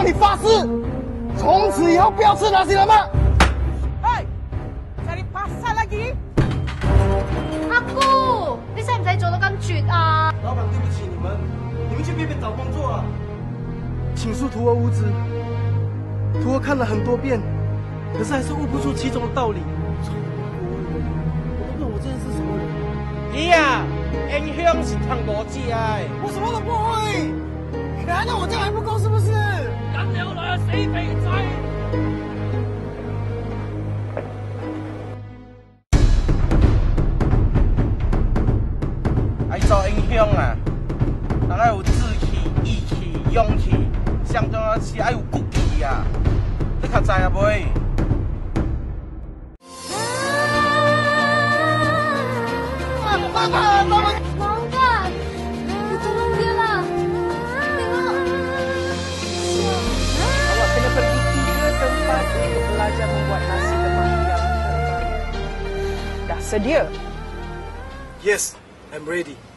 向你发誓，从此以后不要吃那些了吗？ 哎，cari pasal lagi？ 阿姑，你使唔使做到咁絕啊？ 老板，对不起你们，你们去别边找工作啊。请恕徒儿无知，徒儿看了很多遍，可是还是悟不出其中的道理。我都不懂我这是什么人。 你呀，影響是通無知嘅。 我什么都不会，难道我这样还不够是不是？ 咁有來死肥仔！愛做英雄啊，人愛有志氣、義氣、勇氣，上重要是愛有骨氣啊！你較知啊袂？ 爸爸，爸爸。 Mangga, tolong dia lah. Tengok. Awak kena pergi 3 tempat untuk belajar membuat nasi lemak yang terbaik. Dah sedia? Yes, I'm ready.